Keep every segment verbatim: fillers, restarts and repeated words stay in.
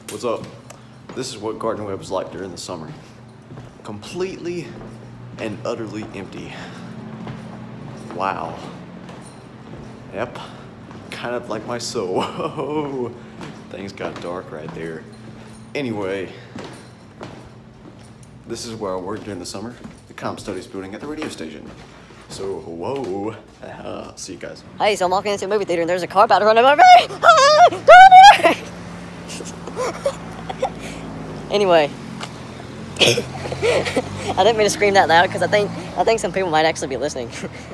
What's up? This is what Gardner-Webb is like during the summer. Completely and utterly empty. Wow. Yep. Kind of like my soul. Whoa. Things got dark right there. Anyway, this is where I work during the summer. The Comp Studies building at the radio station. So, whoa. Uh, see you guys. Hey, so I'm walking into a movie theater and there's a car about to run over me. Ah, anyway, I didn't mean to scream that loud because I think I think some people might actually be listening.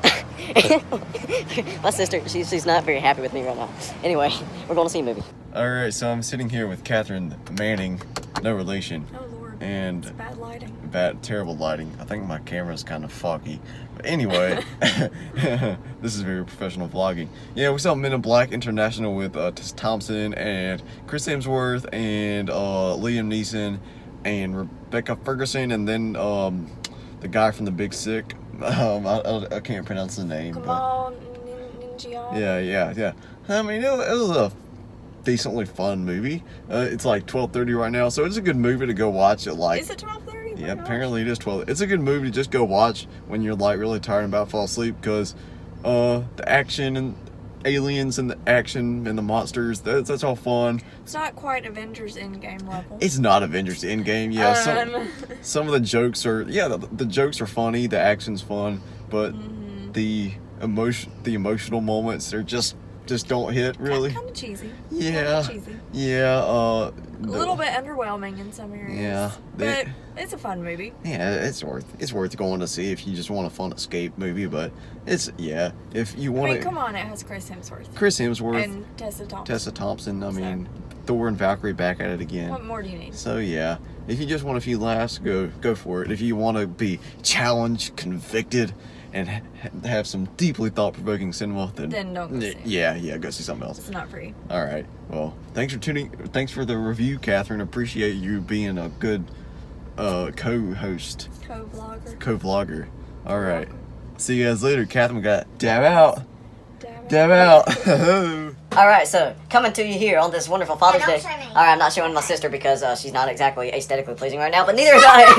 My sister, she, she's not very happy with me right now. Anyway, we're going to see a movie. All right, so I'm sitting here with Catherine Manning, no relation. Oh Lord, and it's bad lighting. Bad, terrible lighting. I think my camera's kind of foggy. But anyway, this is very professional vlogging. Yeah, we saw Men in Black International with uh, Tessa Thompson and Chris Hemsworth and uh, Liam Neeson and Rebecca Ferguson, and then um, the guy from The Big Sick. Um, I, I, I can't pronounce the name. Come but on, Ninja. Yeah, yeah, yeah. I mean, it, it was a decently fun movie. Uh, it's like twelve thirty right now, so it's a good movie to go watch at like. Is it twelve thirty? Yeah, apparently it is twelve. It's a good movie to just go watch when you're like really tired and about to fall asleep, because uh, the action and aliens and the action and the monsters, that's, that's all fun. It's not quite Avengers Endgame level. It's not Avengers Endgame. Yeah, um. some some of the jokes are yeah the, the jokes are funny, the action's fun, but mm-hmm. the emotion the emotional moments are just just don't hit really. Kind of cheesy. Yeah. Kinda cheesy. Yeah. Uh, a little bit underwhelming in some areas. Yeah. But it's a fun movie. Yeah, it's worth it's worth going to see if you just want a fun escape movie. But it's yeah, if you want I to. mean, come on, it has Chris Hemsworth. Chris Hemsworth and Tessa Thompson. Tessa Thompson. I mean, so. Thor and Valkyrie back at it again. What more do you need? So yeah, if you just want a few laughs, go go for it. If you want to be challenged, convicted, and ha have some deeply thought-provoking cinema, then, then don't go see it. Yeah, yeah, go see something else. It's not free. All right. Well, thanks for tuning. Thanks for the review, Catherine. Appreciate you being a good uh, co-host, co-vlogger, co-vlogger. All right. See you guys later. Catherine got dab out. Dab, dab out. out. All right, so coming to you here on this wonderful Father's Day. All right, I'm not showing my sister because uh, she's not exactly aesthetically pleasing right now, but neither is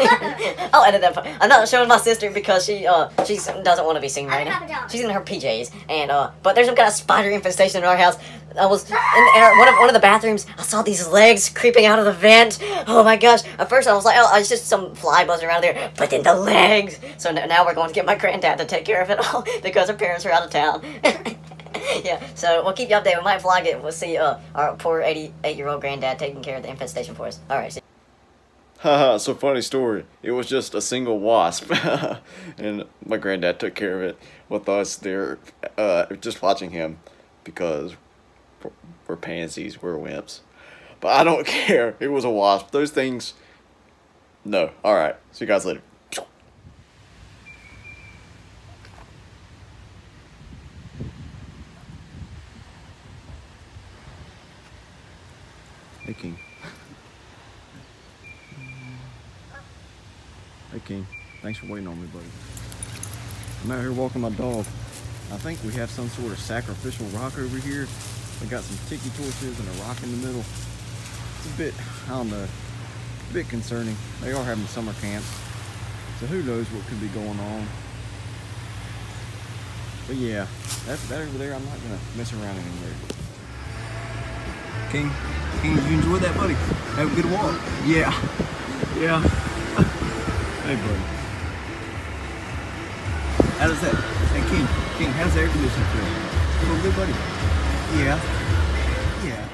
I. I'll edit that part. I'm not showing my sister because she uh she doesn't want to be seen right now. She's in her P Js, and uh, but there's some kind of spider infestation in our house. I was in, in our, one of one of the bathrooms. I saw these legs creeping out of the vent. Oh my gosh! At first I was like, oh, it's just some fly buzzing around there, but then the legs. So now we're going to get my granddad to take care of it all because her parents are out of town. Yeah, so we'll keep you updated. We might vlog it. We'll see uh, our poor eighty-eight-year-old granddad taking care of the infestation for us. All right. See. Haha, so funny story. It was just a single wasp, and my granddad took care of it with us there, uh, just watching him, because we're pansies, we're wimps. But I don't care. It was a wasp. Those things, no. All right. See you guys later. Hey, King. Hey, King. Thanks for waiting on me, buddy. I'm out here walking my dog. I think we have some sort of sacrificial rock over here. We got some tiki torches and a rock in the middle. It's a bit, I don't know, a bit concerning. They are having summer camps, so who knows what could be going on. But yeah, that's that over there. I'm not gonna mess around anymore. King, King, did you enjoy that, buddy? Have a good walk. Yeah, yeah. Hey, buddy. How does that? Hey, King, King, how's the air conditioning feel? Feel good, buddy? Yeah. Yeah.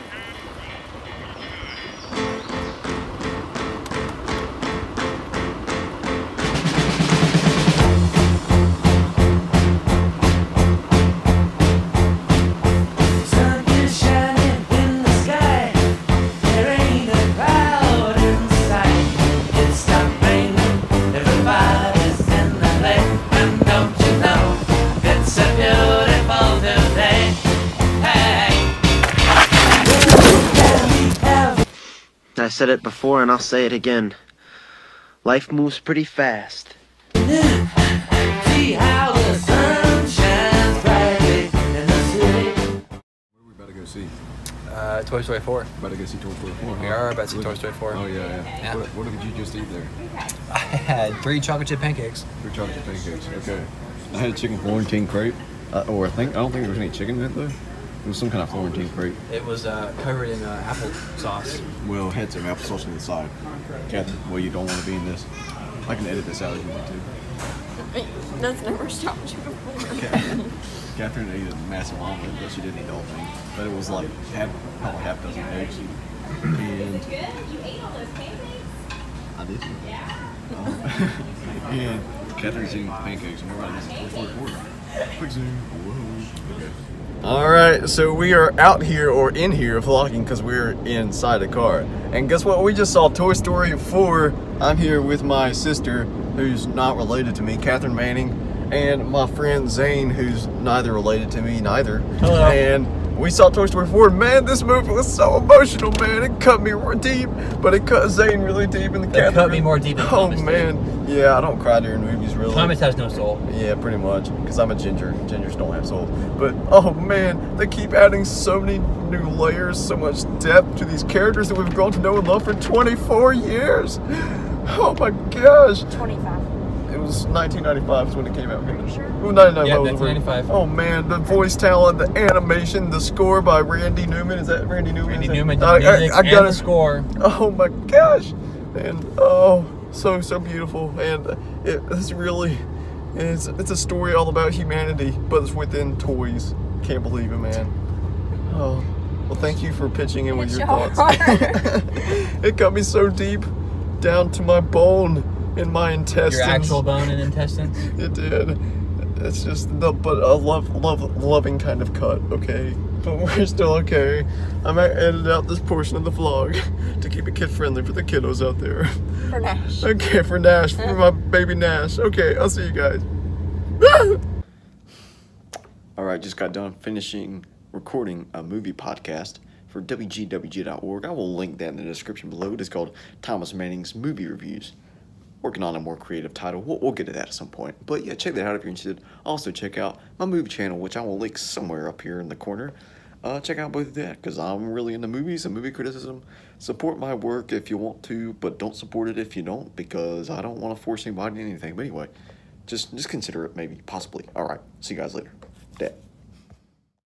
I said it before and I'll say it again. Life moves pretty fast. See how the sun shines brightly in the city. Where are we about to go see? Uh, uh, Toy Story four. About to go see Toy Story four, huh? We are about to see Toy Story four. Oh, yeah, yeah. Yeah. What, what did you just eat there? I had three chocolate chip pancakes. Three chocolate chip pancakes, okay. I had chicken Florentine crepe, uh, or I think, I don't think there was any chicken in it, though. It was some kind of Florentine crepe. It was uh, covered in uh, apple sauce. Well, had some applesauce on the side. Catherine, well, you don't want to be in this. I can edit this out if you want to. That's never stopped you before. Catherine, Catherine ate a massive omelet, but she didn't eat the whole thing. But it was like half, probably half dozen eggs. And I did. Um, and Catherine's eating pancakes, and we're about to listen to Toy Story four. Quick zoom. Whoa. Okay. All right, so we are out here or in here vlogging because we're inside a car. And guess what? We just saw Toy Story four. I'm here with my sister, who's not related to me, Catherine Manning, and my friend Zane, who's neither related to me, neither. Hello. And we saw Toy Story four. Man, this movie was so emotional, man. It cut me deep, but it cut Zane really deep in the Catherine. It cut me more deep than Oh, Thomas man. did. Yeah, I don't cry during movies, really. Thomas has no soul. Yeah, pretty much, because I'm a ginger. Gingers don't have souls. But, oh man, they keep adding so many new layers, so much depth to these characters that we've grown to know and love for twenty-four years. Oh my gosh. twenty-five. It was nineteen ninety-five is when it came out. Sure. Well, ninety-nine Yeah, was nineteen ninety-five. Oh man, the voice talent, the animation, the score by Randy Newman. Is that Randy Newman? Randy Is that- Newman, I, the music I, I got and it. the score. Oh my gosh, and oh, so so beautiful, and it, it's really, it's it's a story all about humanity, but it's within toys. Can't believe it, man. Oh, well, thank you for pitching in with It's your your thoughts. heart. It got me so deep, down to my bone in my intestines. Your actual bone and intestines. It did. It's just the but a love love loving kind of cut, okay? But we're still okay. I might edit out this portion of the vlog to keep it kid friendly for the kiddos out there. For Nash. Okay, for Nash, for my baby Nash. Okay, I'll see you guys. Alright, just got done finishing recording a movie podcast for W G W G dot org. I will link that in the description below. It is called Thomas Manning's Movie Reviews. Working on a more creative title. We'll, we'll get to that at some point. But yeah, check that out if you're interested. Also, check out my movie channel, which I will link somewhere up here in the corner. Uh, check out both of that, because I'm really into movies and movie criticism. Support my work if you want to, but don't support it if you don't, because I don't want to force anybody into anything. But anyway, just, just consider it, maybe, possibly. Alright, see you guys later.